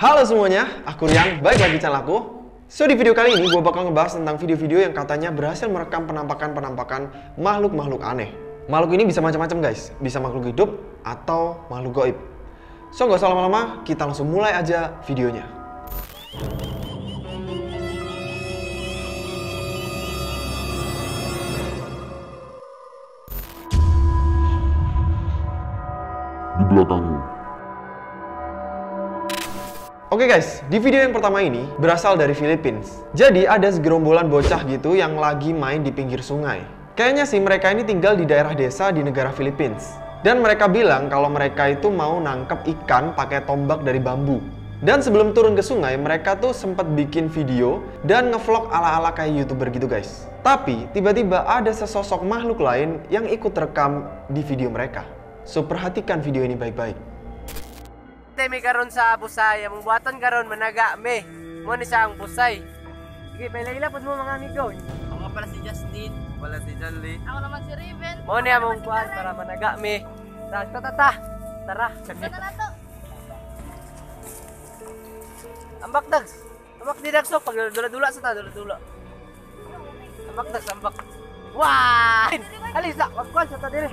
Halo semuanya, aku Rian, balik lagi di channel aku. So, di video kali ini gue bakal ngebahas tentang video-video yang katanya berhasil merekam penampakan makhluk-makhluk aneh. Makhluk ini bisa macam-macam guys, bisa makhluk hidup atau makhluk gaib. So, gak usah lama-lama, kita langsung mulai aja videonya. Di belakangmu. Oke guys, di video yang pertama ini berasal dari Filipina. Jadi ada segerombolan bocah gitu yang lagi main di pinggir sungai. Kayaknya sih mereka ini tinggal di daerah desa di negara Filipina. Dan mereka bilang kalau mereka itu mau nangkep ikan pakai tombak dari bambu. Dan sebelum turun ke sungai, mereka tuh sempat bikin video dan ngevlog ala-ala kayak YouTuber gitu guys. Tapi tiba-tiba ada sesosok makhluk lain yang ikut rekam di video mereka. So, perhatikan video ini baik-baik. Temi karon sa busay, among buhaton karon managa me. Mo ni sa ang busay. Sige, paila-ila pud mo mga amigo. Ako nga pala si Justin. Wala si Jolly. Ako naman si Raven. Mo ni among buhat para managa me. Tara. Tara. Ano na to? Ambak dags. Ambak di dagsok pag dula-dula sa ta, dula-dula. Ambak dags, ambak. Wah! Alisa, wagkuan sa ta dire.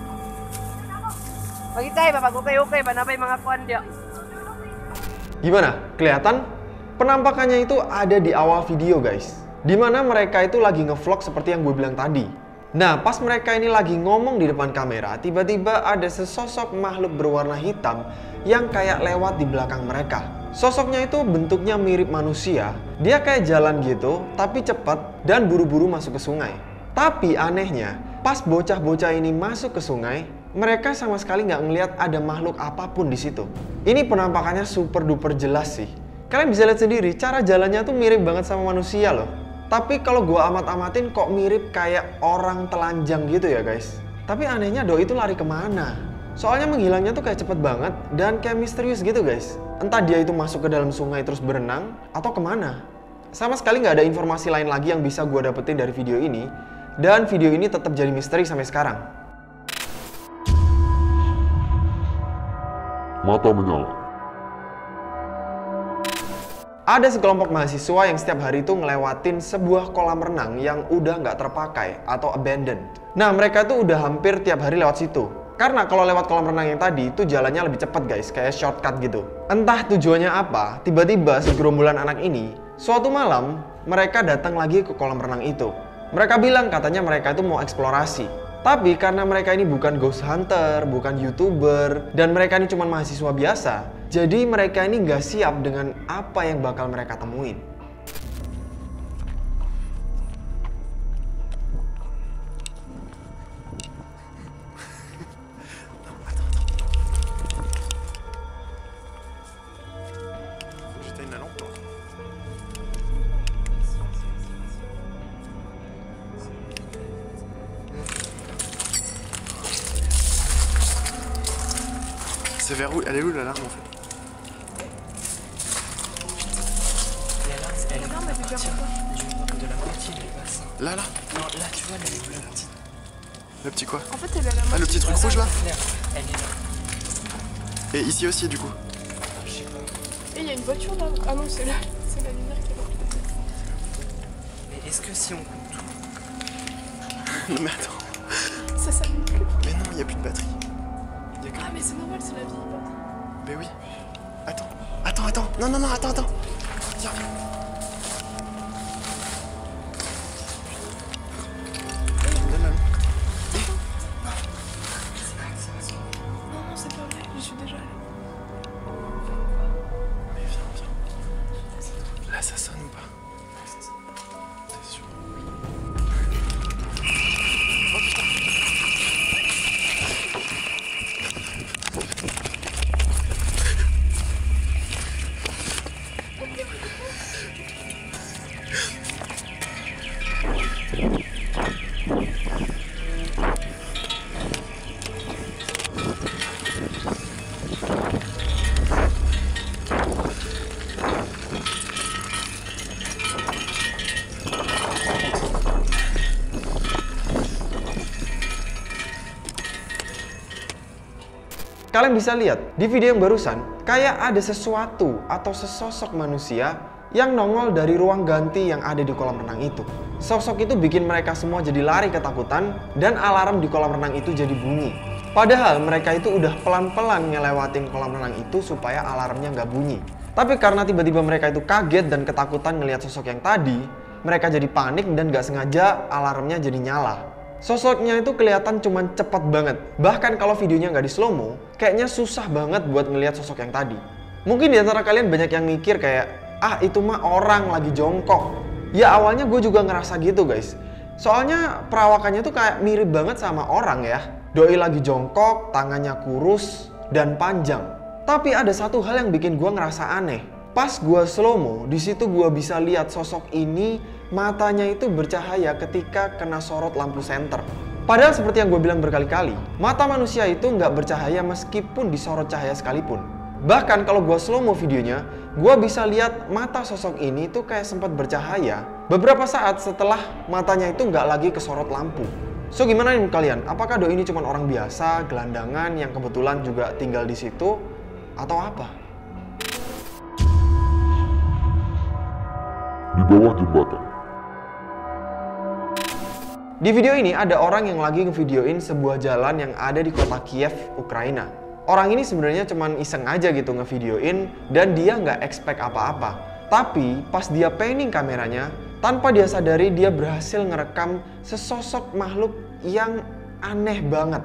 Pagitay, papag-okay, panabay mga kuan dia. Gimana? Kelihatan? Penampakannya itu ada di awal video guys. Dimana mereka itu lagi ngevlog seperti yang gue bilang tadi. Nah, pas mereka ini lagi ngomong di depan kamera, tiba-tiba ada sesosok makhluk berwarna hitam yang kayak lewat di belakang mereka. Sosoknya itu bentuknya mirip manusia. Dia kayak jalan gitu, tapi cepat dan buru-buru masuk ke sungai. Tapi anehnya, pas bocah-bocah ini masuk ke sungai, mereka sama sekali nggak ngelihat ada makhluk apapun di situ. Ini penampakannya super duper jelas sih. Kalian bisa lihat sendiri, cara jalannya tuh mirip banget sama manusia loh. Tapi kalau gua amat-amatin kok mirip kayak orang telanjang gitu ya guys. Tapi anehnya doi itu lari kemana? Soalnya menghilangnya tuh kayak cepet banget dan kayak misterius gitu guys. Entah dia itu masuk ke dalam sungai terus berenang atau kemana. Sama sekali nggak ada informasi lain lagi yang bisa gua dapetin dari video ini. Dan video ini tetap jadi misteri sampai sekarang. Mata menyala. Ada sekelompok mahasiswa yang setiap hari itu ngelewatin sebuah kolam renang yang udah nggak terpakai atau abandoned. Nah, mereka tuh udah hampir tiap hari lewat situ. Karena kalau lewat kolam renang yang tadi itu jalannya lebih cepat guys, kayak shortcut gitu. Entah tujuannya apa, tiba-tiba segerombolan anak ini, suatu malam mereka datang lagi ke kolam renang itu. Mereka bilang katanya mereka itu mau eksplorasi. Tapi karena mereka ini bukan ghost hunter, bukan YouTuber, dan mereka ini cuma mahasiswa biasa, jadi mereka ini nggak siap dengan apa yang bakal mereka temuin. C'est vers où? Elle est où l'alarme en fait? Elle est de la moitié, elle passe. Là Non, là, tu vois, elle est où la petite? Le petit quoi? En fait, elle est à la Ah, moitié. le petit truc rouge là? Elle est là. Et ici aussi du coup? Je sais pas. Et il y a une voiture là. Ah non, c'est la lumière qui est là. Mais est-ce que si on coupe tout? Non mais attends. Ça s'allume plus. Mais non, il y a plus de batterie. Ah, mais c'est normal, c'est la vie. Mais oui. Attends. Non, attends. Tiens. Donne la lampe. Non, c'est pas vrai, j'y suis déjà allée. Mais viens. Là ça sonne ou pas? C'est sûr. Oh putain. Kalian bisa lihat di video yang barusan, kayak ada sesuatu atau sesosok manusia yang nongol dari ruang ganti yang ada di kolam renang itu. Sosok itu bikin mereka semua jadi lari ketakutan dan alarm di kolam renang itu jadi bunyi. Padahal mereka itu udah pelan-pelan ngelewatin kolam renang itu supaya alarmnya nggak bunyi. Tapi karena tiba-tiba mereka itu kaget dan ketakutan ngelihat sosok yang tadi, mereka jadi panik dan nggak sengaja alarmnya jadi nyala. Sosoknya itu kelihatan cuman cepat banget. Bahkan kalau videonya nggak di slow mo, kayaknya susah banget buat ngelihat sosok yang tadi. Mungkin di antara kalian banyak yang mikir kayak, ah itu mah orang lagi jongkok. Ya awalnya gue juga ngerasa gitu guys. Soalnya perawakannya tuh kayak mirip banget sama orang ya. Doi lagi jongkok, tangannya kurus dan panjang. Tapi ada satu hal yang bikin gue ngerasa aneh. Pas gue slow mo, di situ gue bisa lihat sosok ini matanya itu bercahaya ketika kena sorot lampu senter. Padahal seperti yang gue bilang berkali-kali, mata manusia itu nggak bercahaya meskipun disorot cahaya sekalipun. Bahkan kalau gue slow mo videonya, gue bisa lihat mata sosok ini tuh kayak sempat bercahaya beberapa saat setelah matanya itu nggak lagi kesorot lampu. So gimana nih kalian? Apakah doi ini cuma orang biasa, gelandangan yang kebetulan juga tinggal di situ, atau apa? Di bawah jembatan. Di video ini ada orang yang lagi ngevideoin sebuah jalan yang ada di kota Kiev, Ukraina. Orang ini sebenarnya cuman iseng aja gitu ngevideoin dan dia nggak expect apa-apa. Tapi pas dia panning kameranya, tanpa dia sadari dia berhasil ngerekam sesosok makhluk yang aneh banget.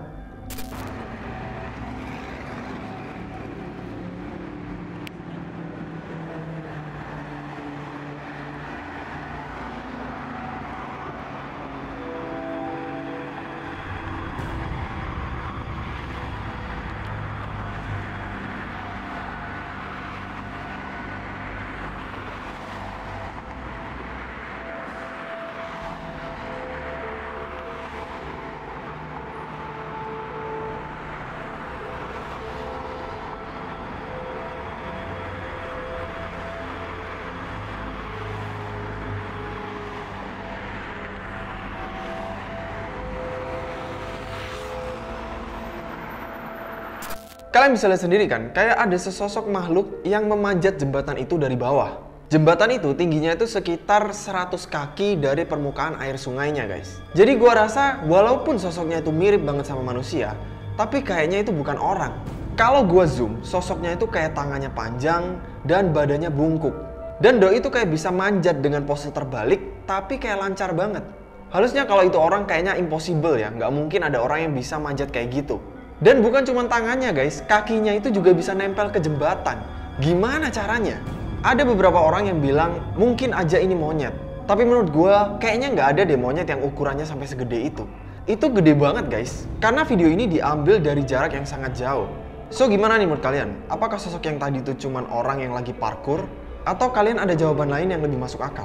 Kalian bisa lihat sendiri kan, kayak ada sesosok makhluk yang memanjat jembatan itu dari bawah. Jembatan itu tingginya itu sekitar 100 kaki dari permukaan air sungainya guys. Jadi gua rasa walaupun sosoknya itu mirip banget sama manusia, tapi kayaknya itu bukan orang. Kalau gua zoom, sosoknya itu kayak tangannya panjang dan badannya bungkuk. Dan doi itu kayak bisa manjat dengan pose terbalik, tapi kayak lancar banget. Harusnya kalau itu orang kayaknya impossible ya, nggak mungkin ada orang yang bisa manjat kayak gitu. Dan bukan cuma tangannya guys, kakinya itu juga bisa nempel ke jembatan. Gimana caranya? Ada beberapa orang yang bilang mungkin aja ini monyet. Tapi menurut gue kayaknya nggak ada deh monyet yang ukurannya sampai segede itu. Itu gede banget guys, karena video ini diambil dari jarak yang sangat jauh. So gimana nih menurut kalian? Apakah sosok yang tadi itu cuma orang yang lagi parkour? Atau kalian ada jawaban lain yang lebih masuk akal?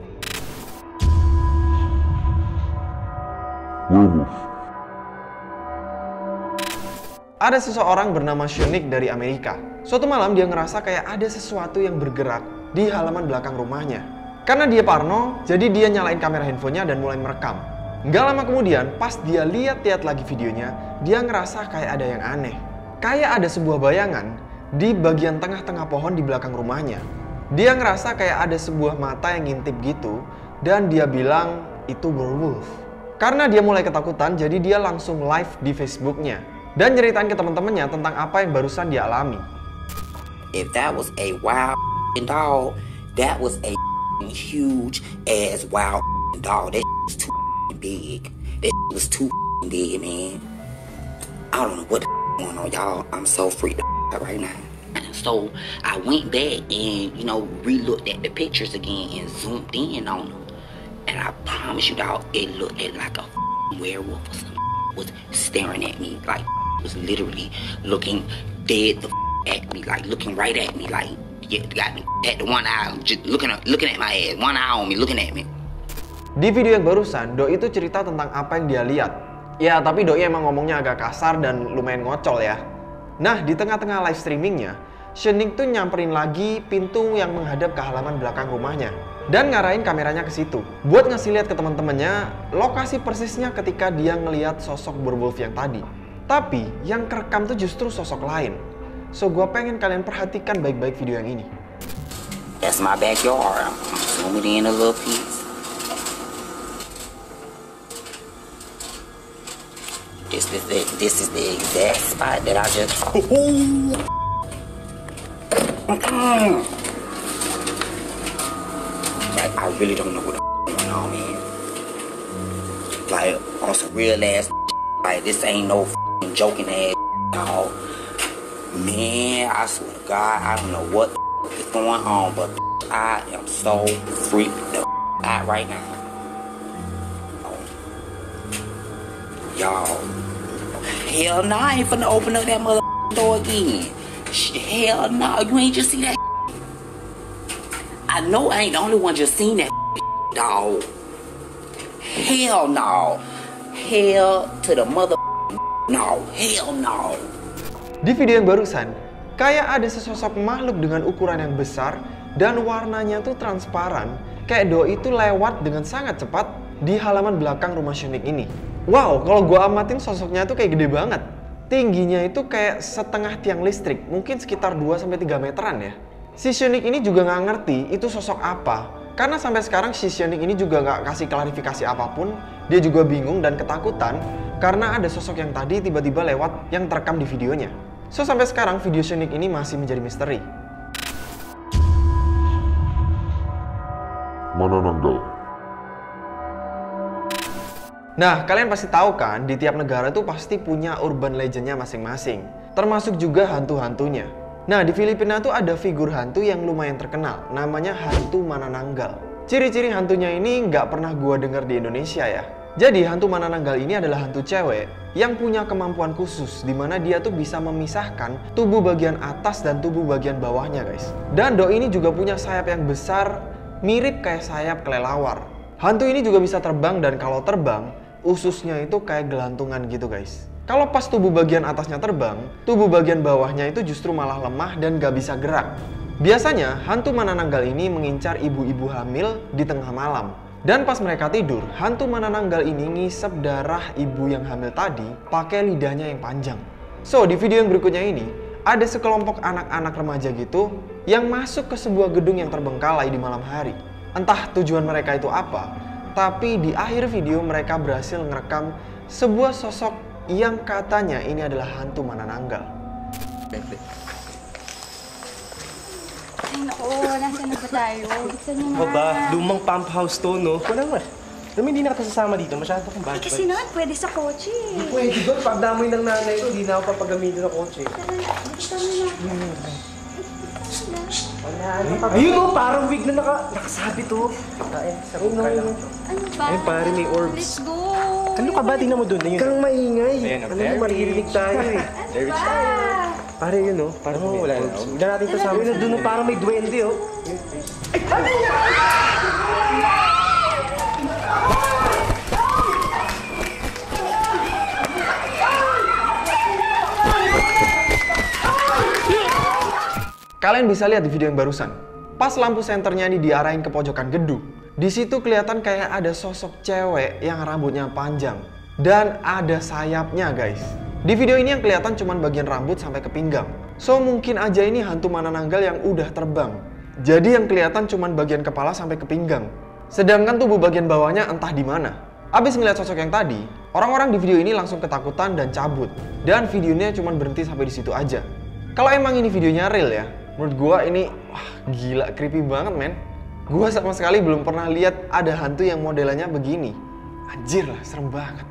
Werewolf. Ada seseorang bernama Shunick dari Amerika. Suatu malam dia ngerasa kayak ada sesuatu yang bergerak di halaman belakang rumahnya. Karena dia parno, jadi dia nyalain kamera handphonenya dan mulai merekam. Nggak lama kemudian, pas dia lihat-lihat lagi videonya, dia ngerasa kayak ada yang aneh. Kayak ada sebuah bayangan di bagian tengah-tengah pohon di belakang rumahnya. Dia ngerasa kayak ada sebuah mata yang ngintip gitu, dan dia bilang itu werewolf. Karena dia mulai ketakutan, jadi dia langsung live di Facebooknya dan nyeritain ke teman-temannya tentang apa yang barusan dia alami. If that was a wild dog, that was a huge ass wild dog. That was too big. That was too big, man. I don't know what the going on, y'all. I'm so freaked out right now. So I went back and, re-looked at the pictures again and zoomed in on them. And I promise you, dog, it looked like a werewolf or something was staring at me, like was literally looking dead the at me, like looking right at me, like got me at the one eye, just looking at my ass, one eye on me, looking at me. Di video yang barusan, Doi itu cerita tentang apa yang dia lihat. Ya, tapi Doi emang ngomongnya agak kasar dan lumayan ngocol ya. Nah, di tengah-tengah live streamingnya, Shunick tuh nyamperin lagi pintu yang menghadap ke halaman belakang rumahnya dan ngarahin kameranya ke situ buat ngasih lihat ke teman-temannya lokasi persisnya ketika dia ngelihat sosok werewolf yang tadi. Tapi yang kerekam tuh justru sosok lain. So gue pengen kalian perhatikan baik-baik video yang ini. That's my backyard. I'm zooming in a little piece. This is the exact spot that I just. Like, I really don't know what the going on, man. Like, on some real ass. Like, this ain't no joking ass, dog. Man, I swear to God, I don't know what is going on, but I am so freaked the out right now. Y'all, hell no, I ain't finna open up that mother door again. Hell no, you ain't just see that. I know I ain't the only one just seen that, dog. Hell no. Hell to the mother no. Hell no. Di video yang barusan, kayak ada sesosok makhluk dengan ukuran yang besar dan warnanya tuh transparan. Kayak doi itu lewat dengan sangat cepat di halaman belakang rumah Shonic ini. Wow, kalau gua amatin sosoknya tuh kayak gede banget. Tingginya itu kayak setengah tiang listrik, mungkin sekitar 2-3 meteran ya. Si Shonic ini juga nggak ngerti itu sosok apa. Karena sampai sekarang si Shonic ini juga nggak kasih klarifikasi apapun. Dia juga bingung dan ketakutan karena ada sosok yang tadi tiba-tiba lewat yang terekam di videonya. So sampai sekarang video Shonic ini masih menjadi misteri. Manananggal. Nah, kalian pasti tahu kan, di tiap negara tuh pasti punya urban legendnya masing-masing. Termasuk juga hantu-hantunya. Nah, di Filipina tuh ada figur hantu yang lumayan terkenal, namanya hantu Manananggal. Ciri-ciri hantunya ini nggak pernah gua dengar di Indonesia ya. Jadi, hantu Manananggal ini adalah hantu cewek yang punya kemampuan khusus, di mana dia tuh bisa memisahkan tubuh bagian atas dan tubuh bagian bawahnya, guys. Dan doi ini juga punya sayap yang besar, mirip kayak sayap kelelawar. Hantu ini juga bisa terbang dan kalau terbang, ususnya itu kayak gelantungan gitu, guys. Kalau pas tubuh bagian atasnya terbang, tubuh bagian bawahnya itu justru malah lemah dan gak bisa gerak. Biasanya, hantu Manananggal ini mengincar ibu-ibu hamil di tengah malam. Dan pas mereka tidur, hantu Manananggal ini ngisep darah ibu yang hamil tadi pakai lidahnya yang panjang. So, di video yang berikutnya ini, ada sekelompok anak-anak remaja gitu yang masuk ke sebuah gedung yang terbengkalai di malam hari. Entah tujuan mereka itu apa, tapi di akhir video mereka berhasil ngerekam sebuah sosok yang katanya ini adalah hantu Manananggal. Ay, naku, nasa na ba tayo? Gusto niyo Ano ba? na. Lumang pump house to, no? Wala nga. Alam mo, hindi na kita sasama dito. Masyado akong bad Kasi naman, pwede sa kotse. Pwede doon. Pagdamoy ng nanay ko, hindi na ako papagamitin ng kotse. Gusto niyo na. Ayun o, parang wig na nakasabit o. Sarap ka lang. Ano ba? Ayun, pare, may orbs. Let's go. Ano ka ba? Tingnan mo doon. Ayun. Kang maingay. Ayan, Ano mo, maririnig tayo eh. Ano ba? Pare yun o. Parang wala na. Huwag na natin kasama. Ayun, doon o, parang may duwende o. Kalian bisa lihat di video yang barusan. Pas lampu senternya ini diarahin ke pojokan gedung, di situ kelihatan kayak ada sosok cewek yang rambutnya panjang dan ada sayapnya, guys. Di video ini yang kelihatan cuma bagian rambut sampai ke pinggang. So mungkin aja ini hantu Manananggal yang udah terbang. Jadi yang kelihatan cuma bagian kepala sampai ke pinggang. Sedangkan tubuh bagian bawahnya entah di mana. Abis ngeliat sosok yang tadi, orang-orang di video ini langsung ketakutan dan cabut. Dan videonya cuma berhenti sampai di situ aja. Kalau emang ini videonya real ya, menurut gua ini wah, gila, creepy banget, men. Gua sama sekali belum pernah lihat ada hantu yang modelannya begini. Anjir lah, serem banget.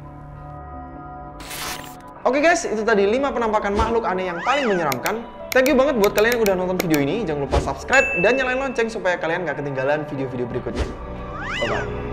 Oke guys, itu tadi 5 penampakan makhluk aneh yang paling menyeramkan. Thank you banget buat kalian yang udah nonton video ini. Jangan lupa subscribe dan nyalain lonceng supaya kalian gak ketinggalan video-video berikutnya. Bye-bye.